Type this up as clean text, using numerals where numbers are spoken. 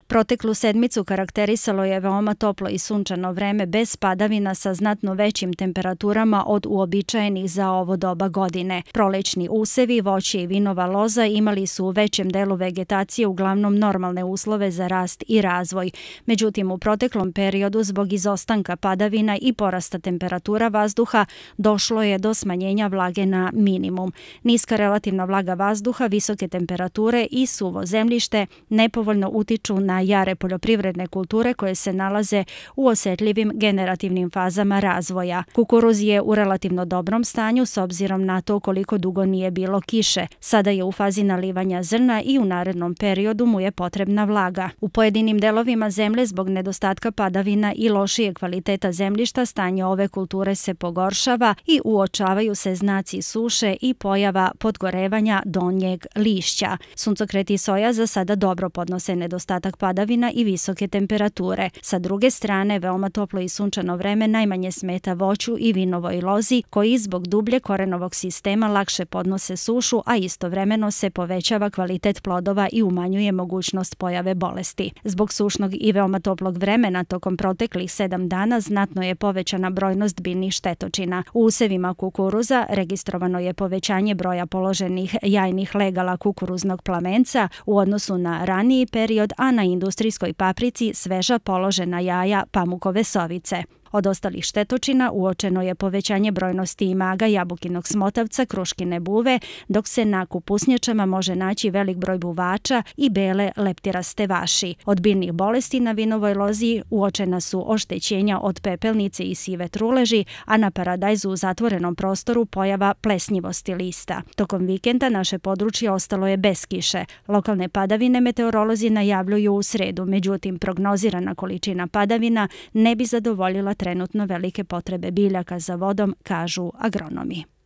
Proteklu sedmicu karakterisalo je veoma toplo i sunčano vreme bez padavina sa znatno većim temperaturama od uobičajenih za ovo doba godine. Prolećni usevi, voće i vinova loza imali su u većem delu vegetacije uglavnom normalne uslove za rast i razvoj. Međutim, u proteklom periodu zbog izostanka padavina i porasta temperatura vazduha došlo je do smanjenja vlage na minimum. Niska relativna vlaga vazduha, visoke temperature i suvo zemljište nepovoljno utiču na jare poljoprivredne kulture koje se nalaze u osetljivim generativnim fazama razvoja. Kukuruz je u relativno dobrom stanju s obzirom na to koliko dugo nije bilo kiše. Sada je u fazi nalivanja zrna i u narednom periodu mu je potrebna vlaga. U pojedinim delovima zemlje zbog nedostatka padavina i lošijeg kvaliteta zemljišta stanje ove kulture se pogoršava i uočavaju se znaci suše i pojava podgorevanja donjeg lišća. Suncokret i soja za sada dobro podnose nedostatak padavina i visoke temperature. Sa druge strane, veoma toplo i sunčano vreme najmanje smeta voću i vinovoj lozi, koji zbog dublje korenovog sistema lakše podnose sušu, a istovremeno se povećava kvalitet plodova i umanjuje mogućnost pojave bolesti. Zbog sušnog i veoma toplog vremena tokom proteklih 7 dana znatno je povećana brojnost biljnih štetočina. U usevima kukuruza registrovano je povećanje broja položenih jajnih legala kukuruznog plamenca u odnosu na raniji period, a na industrijskoj paprici sveža položena jaja pamukove sovice. Od ostalih štetočina uočeno je povećanje brojnosti imaga jabukinog smotavca, kruškine buve, dok se na kupusnjačama može naći velik broj buvača i bele leptiraste vaši. Od biljnih bolesti na vinovoj lozi uočena su oštećenja od pepelnice i sive truleži, a na paradajzu u zatvorenom prostoru pojava plesnjivosti lista. Tokom vikenda naše područje ostalo je bez kiše. Lokalne padavine meteorolozi najavljuju u sredu, međutim prognozirana količina padavina ne bi zadovoljila trenutno velike potrebe biljaka za vodom, kažu agronomi.